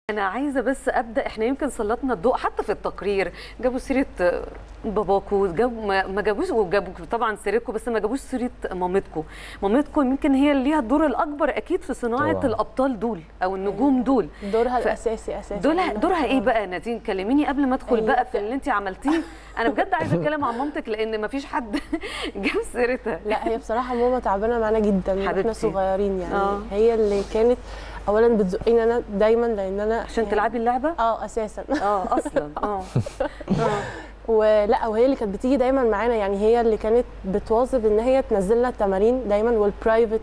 أنا عايزة بس أبدأ، إحنا يمكن سلطنا الضوء حتى في التقرير، جابوا سيرة باباكو، ما جابوش، وجابوا طبعا سيرتكم، بس ما جابوش سيرة مامتكم. مامتكم يمكن هي اللي ليها الدور الأكبر أكيد في صناعة طبعا الأبطال دول أو النجوم دول. دورها الأساسي دورها إيه بقى نادين؟ كلميني قبل ما أدخل بقى في اللي أنت عملتيه. أنا بجد عايزة أتكلم عن مامتك لأن ما فيش حد جاب سيرتها. لا هي بصراحة ماما تعبانة معانا جدا واحنا صغيرين يعني. هي اللي كانت اولا بتزقيني انا دايما لان انا عشان تلعبي اللعبه اساسا اصلا ولا وهي اللي كانت بتيجي دايما معانا، يعني هي اللي كانت بتواظب ان هي تنزلنا التمارين دايما والبرايفت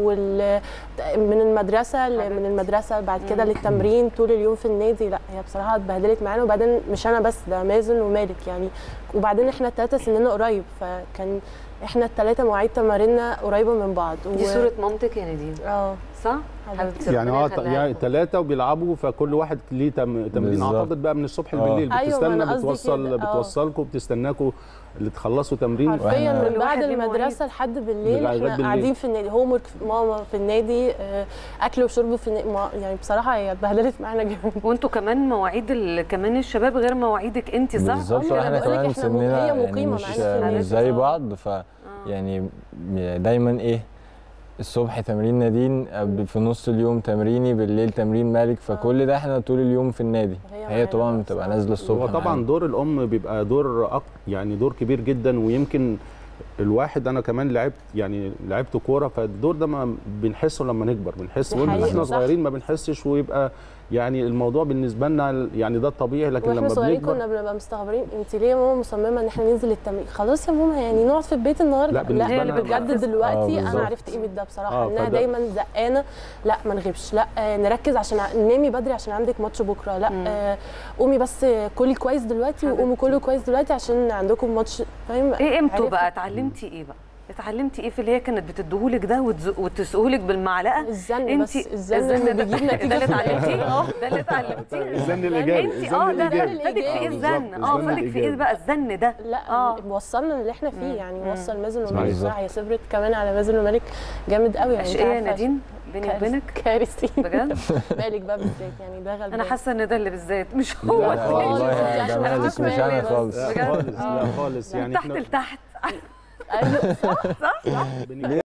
من المدرسه بعد كده للتمرين طول اليوم في النادي. لا هي بصراحه اتبهدلت معانا، وبعدين مش انا بس، ده مازن ومالك يعني، وبعدين احنا الثلاثه سننا قريب، فكان احنا الثلاثه مواعيد تماريننا قريبه من بعض. دي صوره مامتك يا نادين؟ صح يعني ثلاثه وبيلعبوا، فكل واحد ليه تمرين اعتقد بقى من الصبح بالليل. بتستنى بتوصلكم بتستناكوا اللي تخلصوا تمرين حرفيا من بعد المدرسه لحد بالليل احنا قاعدين في النادي، هوم ورك ماما في النادي، اكل وشرب في النادي. يعني بصراحه هي اتبهدلت معانا جامد. وانتوا كمان مواعيد كمان الشباب غير مواعيدك انت، صح؟ بالظبط، احنا كمان سننا يعني مش زي بعض، ف يعني دايما ايه، الصبح تمرين نادين، في نص اليوم تمريني، بالليل تمرين مالك، فكل ده احنا طول اليوم في النادي. هي طبعا بتبقى نازله الصبح. وطبعا دور الام بيبقى دور يعني دور كبير جدا، ويمكن الواحد انا كمان لعبت كوره، فالدور ده ما بنحسه لما نكبر، بنحس واحنا صغيرين ما بنحسش، ويبقى يعني الموضوع بالنسبه لنا يعني ده الطبيعي، لكن لما بنكبر كنا بنبقى مستغربين انت ليه يا ماما مصممه ان احنا ننزل التمرين؟ خلاص يا ماما يعني نقعد في البيت النهارده. لا هي اللي بجد دلوقتي انا عرفت قيمه ده بصراحه، انها دايما زقانه، لا ما نغيبش، لا نركز عشان ننامي بدري عشان عندك ماتش بكره، لا قومي بس كلي كويس دلوقتي وقومي كله كويس دلوقتي عشان عندكم ماتش، فاهم؟ ايه قيمته بقى؟ اتعلمتي ايه بقى؟ اتعلمتي ايه في اللي هي كانت بتديهولك ده وتسقهولك بالمعلقه؟ الزن، بس الزن اللي بيجيب نتيجه. ده اللي اتعلمتيه؟ ده اللي اتعلمتيه الزن الايجابي. انت ده فادك في ايه الزن؟ فادك في ايه بقى الزن ده؟ لا وصلنا اللي احنا فيه يعني، وصل مازن ومالك بصراحه، هي صبرت كمان على مازن ومالك جامد قوي يعني. ايه يا نادين بيني وبينك؟ كارثي بجد؟ مالك بقى بالذات يعني، ده غلبان. انا حاسه ان ده اللي بالذات مش هو. والله ده مالك مش انا خالص. لا خالص يعني تحت لتحت. ايوه صح.